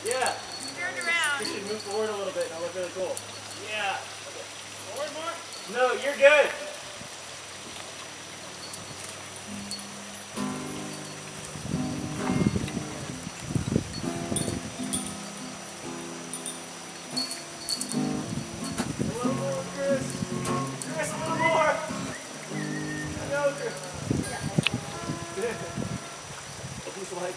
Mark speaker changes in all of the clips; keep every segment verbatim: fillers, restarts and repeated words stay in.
Speaker 1: Yeah.
Speaker 2: Turn around.
Speaker 1: You should move forward a little bit and it'll look really cool. Yeah.
Speaker 2: Forward more?
Speaker 1: No, you're good. A little more, Chris. Chris, a little more. I know, Chris. Good. He's like,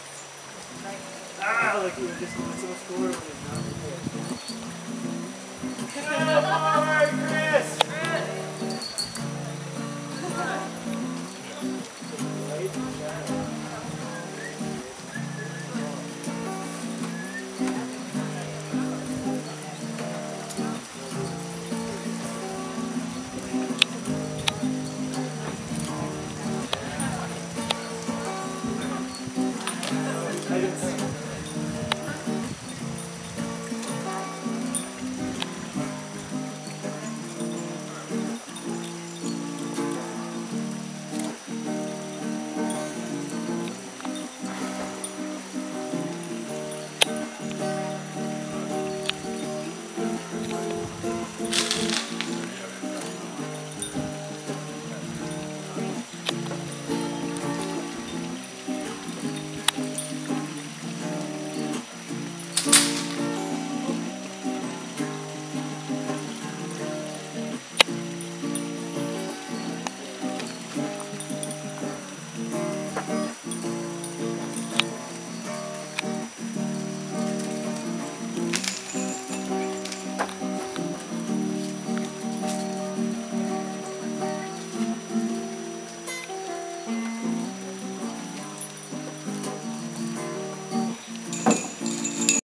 Speaker 1: ah, like he was just doing so much cooler when he's not. Good boy, Chris.